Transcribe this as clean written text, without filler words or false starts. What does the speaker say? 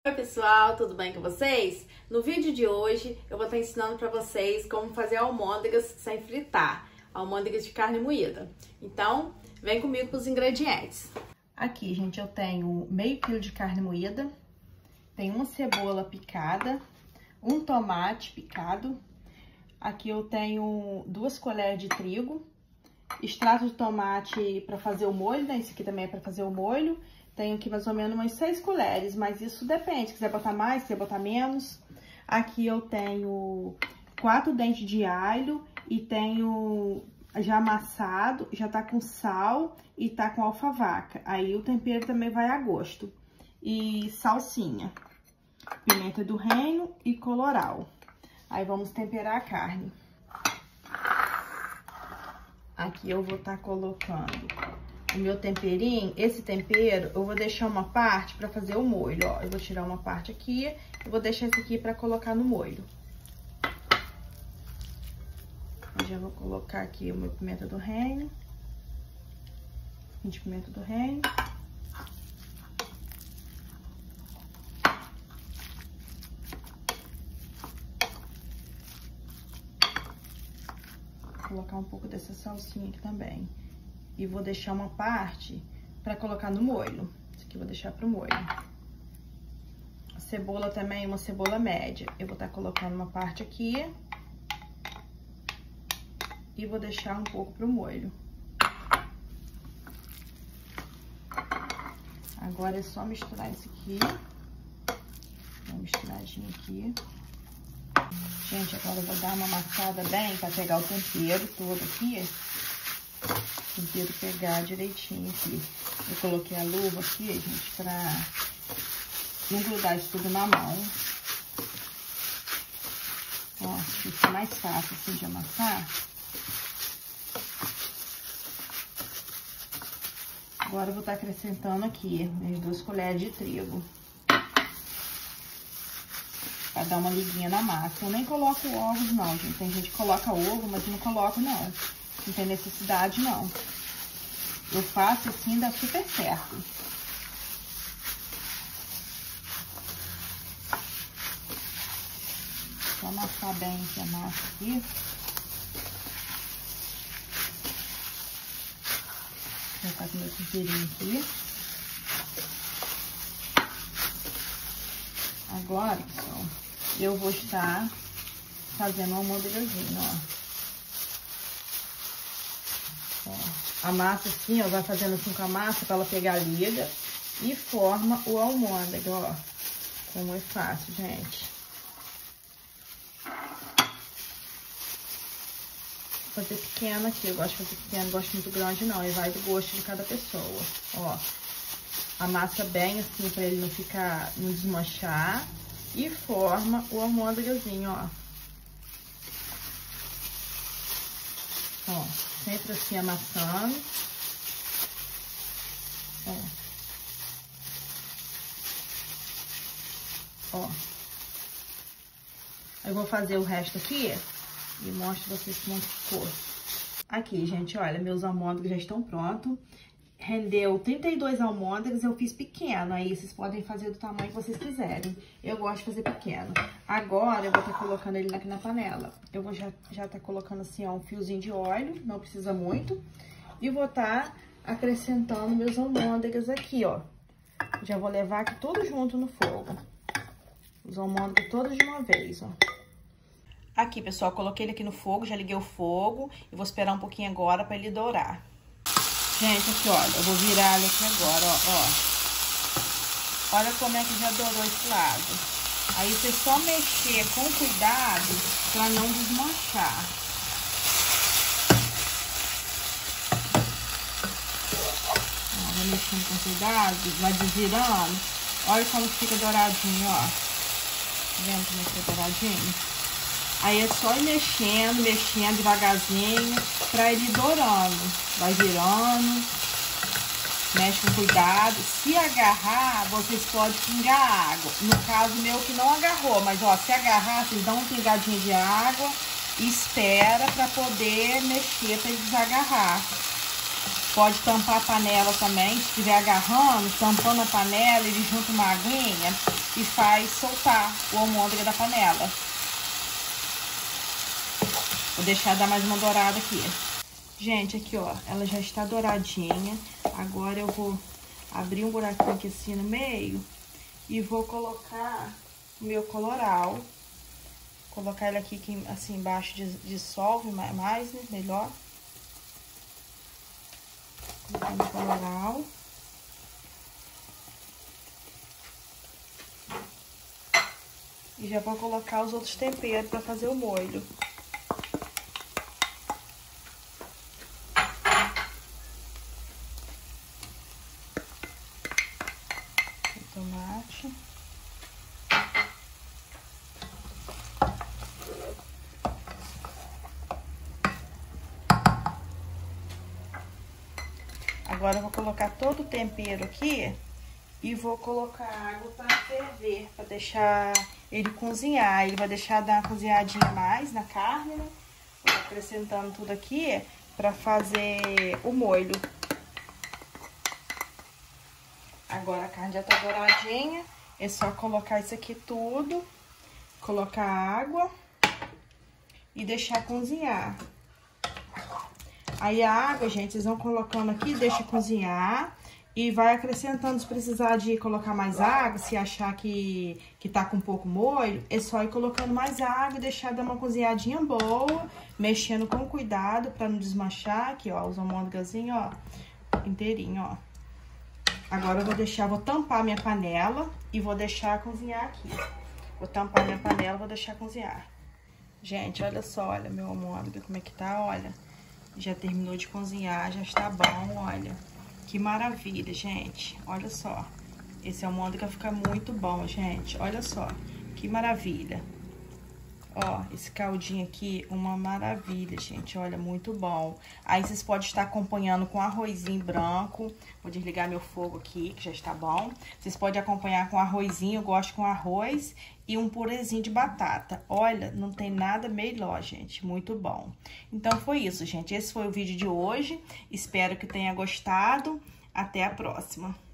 Oi pessoal, tudo bem com vocês? No vídeo de hoje eu vou estar ensinando para vocês como fazer almôndegas sem fritar, almôndegas de carne moída. Então, vem comigo para os ingredientes. Aqui, gente, eu tenho meio quilo de carne moída, tenho uma cebola picada, um tomate picado, aqui eu tenho 2 colheres de trigo, extrato de tomate para fazer o molho, né? Esse aqui também é para fazer o molho. Tenho aqui mais ou menos umas 6 colheres, mas isso depende, se quiser botar mais, se quiser botar menos. Aqui eu tenho 4 dentes de alho e tenho já amassado, já tá com sal e tá com alfavaca. Aí o tempero também vai a gosto. E salsinha, pimenta do reino e colorau. Aí vamos temperar a carne. Aqui eu vou estar colocando o meu temperinho. Esse tempero eu vou deixar uma parte para fazer o molho, ó. Eu vou tirar uma parte aqui e vou deixar esse aqui para colocar no molho. Eu já vou colocar aqui o meu pimenta do reino. De pimenta do reino. Vou colocar um pouco dessa salsinha aqui também. E vou deixar uma parte para colocar no molho. Isso aqui eu vou deixar pro molho. A cebola também, uma cebola média. Eu vou estar colocando uma parte aqui. E vou deixar um pouco pro molho. Agora é só misturar isso aqui. Uma misturadinha aqui. Gente, agora eu vou dar uma amassada bem para pegar o tempero todo aqui. O tempero pegar direitinho aqui. Eu coloquei a luva aqui, gente, pra não grudar isso tudo na mão. Ó, fica mais fácil assim de amassar. Agora eu vou estar acrescentando aqui as 2 colheres de trigo. Pra dar uma liguinha na massa. Eu nem coloco ovos não, gente. Tem gente que coloca ovo, mas eu não coloco não. Não tem necessidade, não. Eu faço assim, dá super certo. Vou amassar bem aqui a massa aqui. Vou colocar o meu temperinho aqui. Agora, pessoal, eu vou estar fazendo uma almôndegazinha, ó. A massa assim, ó, vai fazendo assim com a massa para ela pegar a liga e forma o almôndega, ó. Como é fácil, gente. Vou fazer pequena aqui, eu gosto de fazer pequena, não gosto muito grande não, e vai do gosto de cada pessoa, ó. Amassa bem assim para ele não ficar, não desmanchar e forma o almôndegazinho, ó. Ó, sempre assim amassando. Ó. Ó. Eu vou fazer o resto aqui e mostro pra vocês como ficou. Aqui, gente, olha, meus almôndegas já estão prontos. Rendeu 32 almôndegas, eu fiz pequeno, aí vocês podem fazer do tamanho que vocês quiserem. Eu gosto de fazer pequeno. Agora, eu vou estar colocando ele aqui na panela. Eu vou já estar colocando assim, ó, um fiozinho de óleo, não precisa muito. E vou estar acrescentando meus almôndegas aqui, ó. Já vou levar aqui tudo junto no fogo. Os almôndegas todos de uma vez, ó. Aqui, pessoal, coloquei ele aqui no fogo, já liguei o fogo. E vou esperar um pouquinho agora para ele dourar. Gente, aqui, olha, eu vou virar ele aqui agora, ó. Olha como é que já dourou esse lado. Aí você só mexer com cuidado pra não desmanchar. Ó, vai mexendo com cuidado, vai desvirando. Olha como fica douradinho, ó. Tá vendo como fica douradinho? Aí é só ir mexendo devagarzinho pra ele ir dourando. Vai virando, mexe com cuidado. Se agarrar, vocês podem pingar água. No caso meu que não agarrou, mas ó, se agarrar, vocês dão uma pingadinha de água e espera pra poder mexer, pra ele desagarrar. pode tampar a panela também, se estiver agarrando, tampando a panela, ele junta uma aguinha e faz soltar o almôndega da panela. Vou deixar dar mais uma dourada aqui. Gente, aqui, ó, ela já está douradinha. Agora eu vou abrir um buraquinho aqui assim no meio e vou colocar o meu coloral. Colocar ele aqui assim embaixo, dissolve mais, né? Melhor. Colocar no coloral. E já vou colocar os outros temperos para fazer o molho. Tomate. Agora eu vou colocar todo o tempero aqui e vou colocar água para ferver, para deixar ele cozinhar. Ele vai deixar dar uma cozinhadinha mais na carne, né? Vou acrescentando tudo aqui para fazer o molho. Agora a carne já tá douradinha, é só colocar isso aqui tudo, colocar água e deixar cozinhar. Aí a água, gente, vocês vão colocando aqui, deixa cozinhar e vai acrescentando. Se precisar de colocar mais água, se achar que tá com pouco molho, é só ir colocando mais água e deixar dar uma cozinhadinha boa, mexendo com cuidado pra não desmanchar. Aqui, ó, os almôndegazinhos, ó, inteirinho, ó. Agora eu vou tampar minha panela e vou deixar cozinhar aqui. Vou tampar minha panela e vou deixar cozinhar. Gente, olha só, olha meu almôndega como é que tá, olha. Já terminou de cozinhar, já está bom, olha. Que maravilha, gente. Olha só. Esse almôndega fica muito bom, gente. Olha só, que maravilha. Ó, esse caldinho aqui, uma maravilha, gente. Olha, muito bom. Aí vocês podem estar acompanhando com arrozinho branco. Vou desligar meu fogo aqui, que já está bom. Vocês podem acompanhar com arrozinho, eu gosto com arroz e um purezinho de batata. Olha, não tem nada melhor, gente. Muito bom. Então, foi isso, gente. Esse foi o vídeo de hoje. Espero que tenha gostado. Até a próxima.